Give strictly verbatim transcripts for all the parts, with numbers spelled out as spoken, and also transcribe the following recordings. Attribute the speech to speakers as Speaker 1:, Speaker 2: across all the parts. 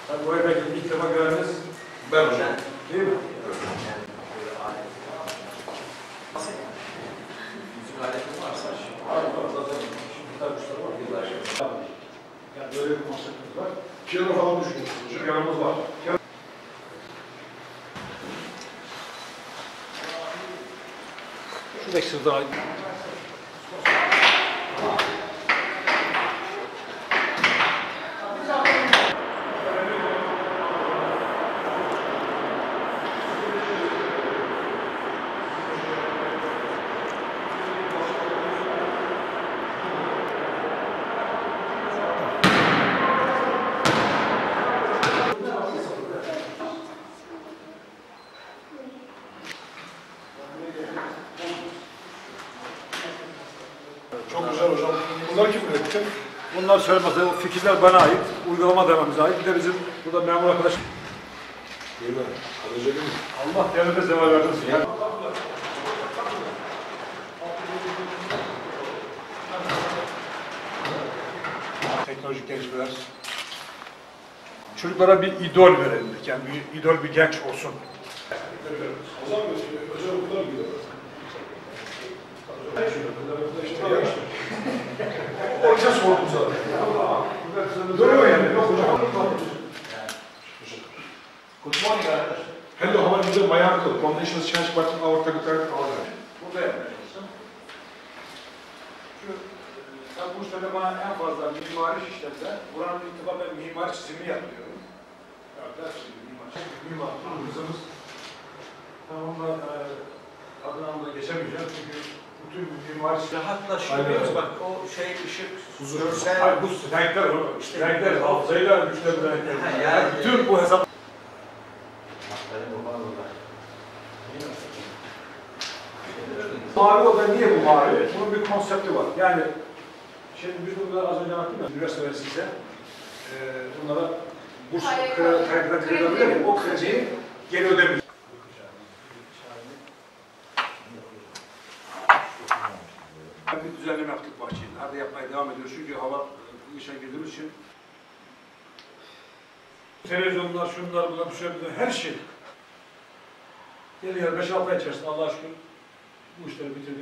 Speaker 1: Tabii buraya belki ilk defa gördünüz.
Speaker 2: Ben hocam.
Speaker 1: Değil mi?
Speaker 2: Müzik aleti varsa
Speaker 1: Var var zaten. Şimdi gitar kuşları var. Yıllar şey. Yani böyle bir konseptimiz var.
Speaker 3: Piyano falan düşünüyorsunuz hocam.
Speaker 1: Piyanomuz var. Şu beş yıl daha.
Speaker 3: Çok güzel hocam. Bunlar kim üretti?
Speaker 1: Bunlar söylemezse o fikirler bana ait, uygulama dememize ait. Bir de bizim burada memur arkadaş.
Speaker 3: Değil mi? Kalacak mı?
Speaker 1: Allah devlete zeval vermesin. Yani. Teknolojik gelişmeler. Çocuklara bir idol verelim. Yani bir idol bir genç olsun.
Speaker 3: O zaman hocam bunlar mı gidiyor? O yüzden sordum zaten.
Speaker 1: Dönüyor yani. Yok hocam.
Speaker 2: Good morning arkadaşlar.
Speaker 3: Hello, how are you? My uncle. Conditions change but our target order.
Speaker 1: Burada yapmışsın. Şu, sen bu işlerde bana en fazla mimari işlerse, buranın itibak ben mimari çizimini yapıyorum. Evet, her şey mimari. Mimar, kızımız. Tamam, onunla e, adını anlamda geçemeyeceğim çünkü bütün mimari çizimler...
Speaker 2: Rahatlaşıyoruz bak o şey ışık,
Speaker 3: Huzur.
Speaker 2: görsel...
Speaker 1: Hayır, bu renkler, işte renkler, hafızayla güçlü renkler.
Speaker 2: Ha, yani-
Speaker 1: bütün bu hesap... Mavi o da niye bu mavi? Bunun bir konsepti var. Yani şimdi biz bunları az önce anlattım ya, üniversiteler size e, bunlara burs krediden kredi alıyor ya, o krediyi geri ödemiyor. Bir düzenleme yaptık bahçeyi. Hadi yapmaya devam ediyoruz çünkü hava işe girdiğimiz için. Televizyonlar, şunlar, bunlar, şunlar, her şey. Geliyor beş altı ay içerisinde Allah'a şükür bu işleri bitirdik.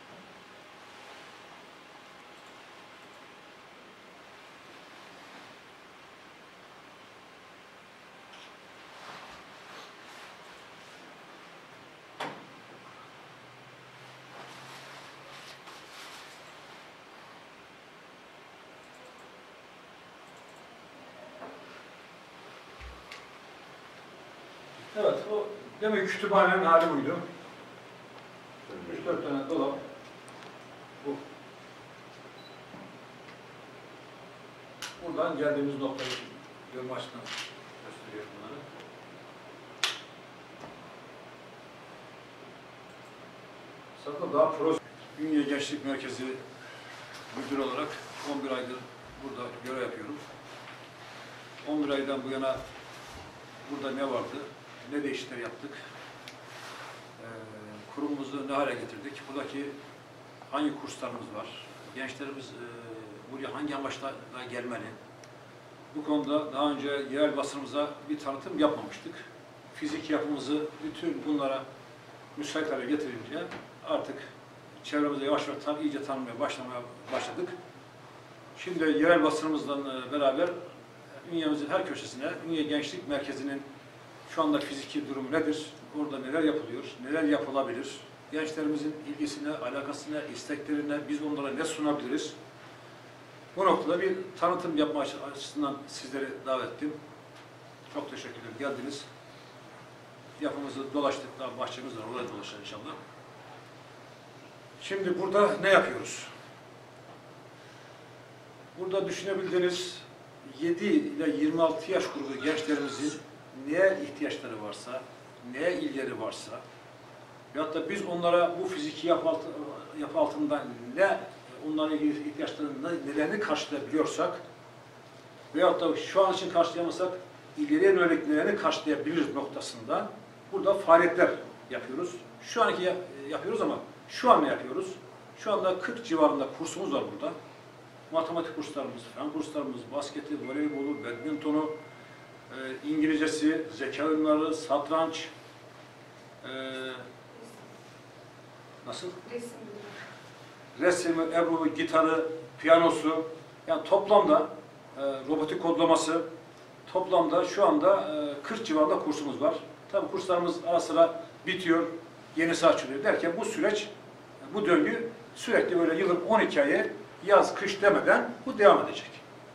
Speaker 1: Evet, o demek kütüphanenin hali buydu. üç dört tane dolap. Bu. Buradan geldiğimiz noktayı görme açısından gösteriyor bunları. Sakın daha proje. Ünye Gençlik Merkezi müdür olarak on bir aydır burada görev yapıyorum. on bir aydan bu yana burada ne vardı, ne değişiklikler yaptık, ee, kurumumuzu ne hale getirdik, buradaki hangi kurslarımız var, gençlerimiz e, buraya hangi amaçla gelmeli, bu konuda daha önce yerel basınımıza bir tanıtım yapmamıştık. Fizik yapımızı bütün bunlara müsait hale getirince artık çevremize yavaş yavaş tan iyice tanımaya başlamaya başladık. Şimdi yerel basınımızla beraber Ünye'mizin her köşesine, Ünye Gençlik Merkezi'nin şu anda fiziki durum nedir, orada neler yapılıyor, neler yapılabilir, gençlerimizin ilgisine, alakasına, isteklerine biz onlara ne sunabiliriz? Bu noktada bir tanıtım yapma açısından sizleri davet ettim. Çok teşekkür ederim, geldiniz. Yapımızı dolaştık, daha bahçemiz var, oraya dolaşacağız inşallah. Şimdi burada ne yapıyoruz? Burada düşünebildiğiniz yedi ile yirmi altı yaş grubu gençlerimizin neye ihtiyaçları varsa, neye ilgileri varsa veyahut da biz onlara bu fiziki yapı, altı, yapı altından ne onların ihtiyaçlarını, nelerini karşılayabiliyorsak veyahut da şu an için karşılayamazsak ileriye yönelik nelerini karşılayabiliriz noktasında burada faaliyetler yapıyoruz. Şu anki yapıyoruz ama şu an ne yapıyoruz? Şu anda kırk civarında kursumuz var burada. Matematik kurslarımız, fen kurslarımız, basketi, voleybolu, badmintonu, e, zeka oyunları, satranç, e, nasıl?
Speaker 4: Resim.
Speaker 1: Resmi, ebru, gitarı, piyanosu, yani toplamda e, robotik kodlaması, toplamda şu anda e, kırk civarında kursumuz var. Tabii kurslarımız ara sıra bitiyor, yenisi açılıyor derken bu süreç, bu döngü sürekli böyle yılın on iki ayı yaz, kış demeden bu devam edecek.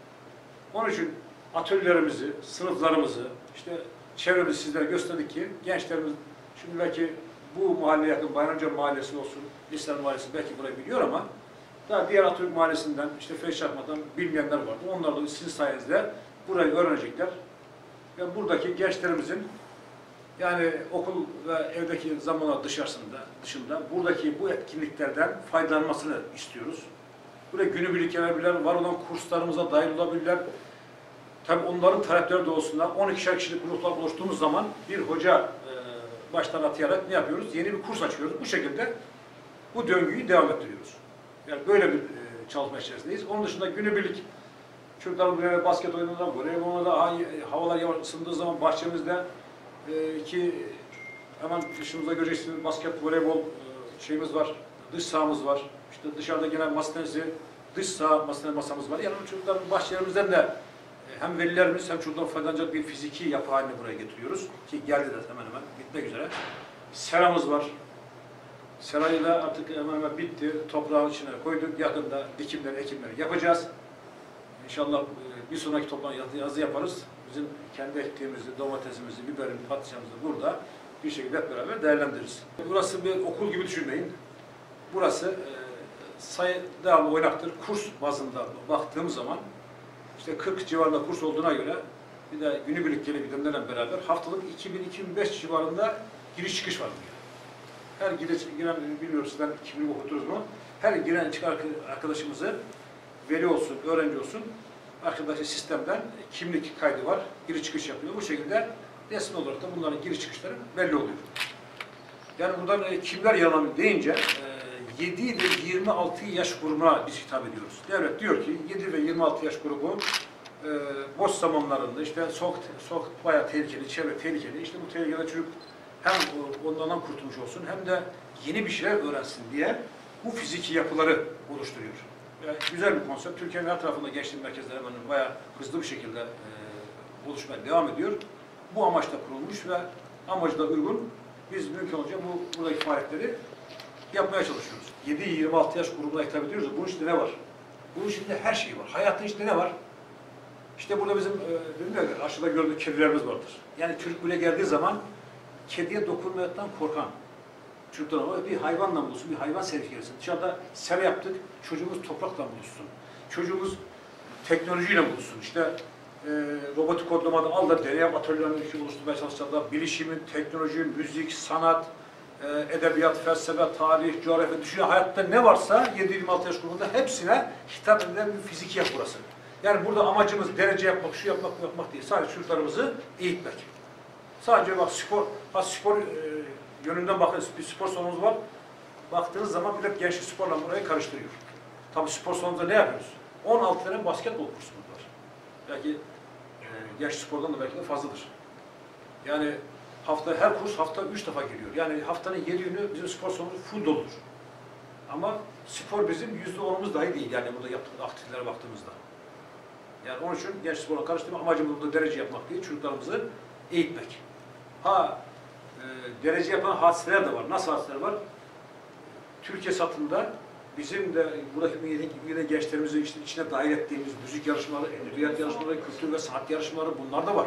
Speaker 1: Onun için atölyelerimizi, sınıflarımızı, işte çevremizi sizlere gösterdik ki gençlerimiz, şimdi belki bu mahalleye yakın Bayramca Mahallesi olsun, İslam Mahallesi belki burayı biliyor ama daha diğer Atatürk Mahallesi'nden, işte Feşakma'dan bilmeyenler vardı. Onlar da sizin sayenizde burayı öğrenecekler. Ve buradaki gençlerimizin yani okul ve evdeki zamanlar dışarısında, dışında buradaki bu etkinliklerden faydalanmasını istiyoruz. Buraya günübirlik gelebilirler, var olan kurslarımıza dahil olabilirler. Tabii onların talepleri doğrultusunda on ikişer kişilik gruplar oluştuğumuz zaman bir hoca e, baştan atayarak ne yapıyoruz? Yeni bir kurs açıyoruz. Bu şekilde bu döngüyü devam ettiriyoruz. Yani böyle bir e, çalışma içerisindeyiz. Onun dışında günübirlik çocuklar buraya basket oyununda, voleybolda havalar yavaş ısındığı zaman bahçemizde e, iki hemen dışımızda göreceksiniz basket, voleybol e, şeyimiz var, dış sahamız var. İşte dışarıda gene masa tenisi, dış saha masa masamız var. Yani çocukların bahçelerimizden de e, hem velilerimiz hem çocuklar faydalanacak bir fiziki yapı haline buraya getiriyoruz. Ki geldi de hemen hemen bitmek üzere. Seramız var. Serayı da artık hemen hemen bitti. Toprağın içine koyduk. Yakında dikimleri, ekimleri yapacağız. İnşallah bir sonraki toplantı yazı yaparız. Bizim kendi ektiğimizi, domatesimizi, biberimizi, patlıcanımızı burada bir şekilde hep beraber değerlendiririz. Burası bir okul gibi düşünmeyin. Burası e, sayı devamlı oynaktır. Kurs bazında baktığım zaman işte kırk civarında kurs olduğuna göre bir de günübirlik gelip gidenlerle beraber haftalık iki bin iki bin beş civarında giriş çıkış var buraya. Her giriş, giren, bilmiyorum sizden iki bin okuturuz mu? Her giren çıkan arkadaşımızı veli olsun, öğrenci olsun, arkadaşı sistemden kimlik kaydı var, giriş çıkış yapıyor. Bu şekilde resmi olarak da bunların giriş çıkışları belli oluyor. Yani buradan e, kimler yalan deyince e, yedi ile yirmi altı yaş grubuna biz hitap ediyoruz. Devlet diyor ki yedi ve yirmi altı yaş grubu e, boş zamanlarında işte soğuk, soğuk bayağı tehlikeli, çevre tehlikeli. İşte bu tehlikeli çocuk hem ondan kurtulmuş olsun hem de yeni bir şeyler öğrensin diye bu fiziki yapıları oluşturuyor. Yani güzel bir konsept. Türkiye'nin her tarafında gençlik merkezleri hemen bayağı hızlı bir şekilde e, oluşmaya devam ediyor. Bu amaçla kurulmuş ve amacı da uygun. Biz mümkün olunca bu buradaki faaliyetleri yapmaya çalışıyoruz. yedi yirmi altı yaş grubuna hitap ediyoruz. Bunun içinde ne var? Bunun içinde her şey var. Hayatın içinde ne var? İşte burada bizim e, aşağıda gördüğümüz kedilerimiz vardır. Yani çocuk buraya geldiği zaman kediye dokunmaktan korkan çocuklar var. Bir hayvanla buluşsun, bir hayvan sevgisi gelsin. Dışarıda sera yaptık, çocuğumuz toprakla buluşsun. Çocuğumuz teknolojiyle buluşsun. İşte e, robotik kodlamada al da deney atölyelerini oluşturmaya çalışacaklar. Bilişimin, teknoloji, müzik, sanat, e, edebiyat, felsefe, tarih, coğrafya, düşünce hayatta ne varsa yedi yirmi altı yaş grubunda hepsine hitap eden bir fiziki yapı burası. Yani burada amacımız derece yapmak, şu yapmak, bu yapmak değil. Sadece çocuklarımızı eğitmek. Sadece bak spor, ha spor e, yönünden bakın, bir spor salonumuz var. Baktığınız zaman bir de gençlik sporla burayı karıştırıyor. Tabii spor salonunda ne yapıyoruz? on altı tane basketbol kursumuz var. Belki e, genç spordan da belki de fazladır. Yani hafta her kurs hafta üç defa geliyor. Yani haftanın yedi günü bizim spor salonumuz full doludur. Ama spor bizim yüzde onumuz dahi değil. Yani burada yaptığımız aktivitelere baktığımızda. Yani onun için genç sporla karıştırma amacımız burada derece yapmak değil, çocuklarımızı eğitmek. Ha, e, derece yapan hadiseler de var. Nasıl hadiseler var? Türkiye satında bizim de buradaki yine gençlerimizi işte içine dahil ettiğimiz müzik yarışmaları, edebiyat yarışmaları, kültür ve sanat yarışmaları bunlar da var.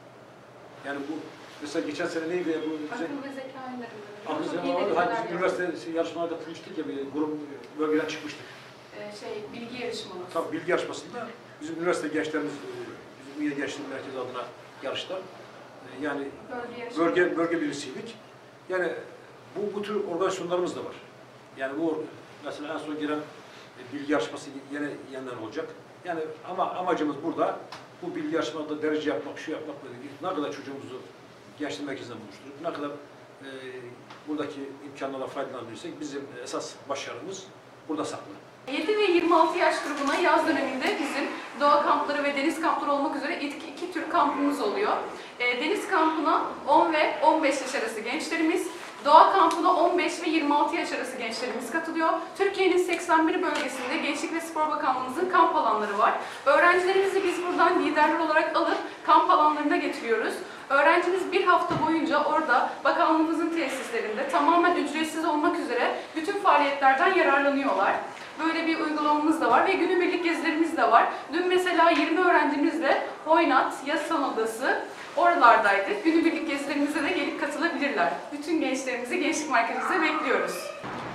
Speaker 1: Yani bu mesela geçen sene neydi bu?
Speaker 4: Akıl ve zeka oyunlarında.
Speaker 1: Akıl ve zeka oyunları. Hani bizim üniversite yarışmalara katılmıştık ya, bir grup bölgeden çıkmıştık.
Speaker 4: Ee, şey, bilgi yarışmaları.
Speaker 1: Tabii bilgi yarışmasında bizim üniversite gençlerimiz, bizim Üye Gençlik Merkezi adına yarıştılar. Yani bölge, bölge, bölge birisiydik. Yani bu, bu tür organizasyonlarımız da var. Yani bu mesela en son giren bilgi yarışması yine yeniden olacak. Yani ama amacımız burada bu bilgi yarışmada derece yapmak, şu yapmak böyle değil. Ne kadar çocuğumuzu gençlik merkezinden buluşturup ne kadar e, buradaki imkanlarla faydalanabilirsek bizim esas başarımız burada saklı.
Speaker 4: yedi ve yirmi altı yaş grubuna yaz döneminde bizim doğa kampları ve deniz kampları olmak üzere iki, iki tür kampımız oluyor. E, deniz kampına on ve on beş yaş arası gençlerimiz, doğa kampına on beş ve yirmi altı yaş arası gençlerimiz katılıyor. Türkiye'nin seksen bir bölgesinde Gençlik ve Spor Bakanlığımızın kamp alanları var. Öğrencilerimizi biz buradan liderler olarak alıp kamp alanlarına getiriyoruz. Öğrencimiz bir hafta boyunca orada bakanlığımızın tesislerinde tamamen ücretsiz olmak üzere bütün faaliyetlerden yararlanıyorlar. Böyle bir uygulamamız da var ve günübirlik gezilerimiz de var. Dün mesela yirmi öğrencimizle Hoynat, Yasan Adası oralardaydık. Günübirlik gezilerimize de gelip katılabilirler. Bütün gençlerimizi gençlik merkezimize bekliyoruz.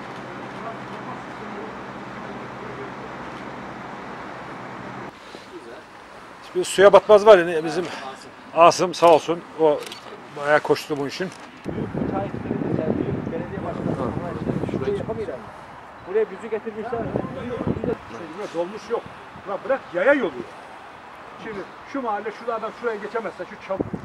Speaker 5: Bir suya batmaz var ya bizim Asım sağ olsun o bayağı koştu bu işin.
Speaker 6: Belediye başkanı işte şey yapamıyorlar. Buraya büzü getirmişler.
Speaker 3: Dolmuş yok. Ulan bırak yaya yolu. Şimdi şu mahalle şuradan şuraya geçemezse şu çabuk.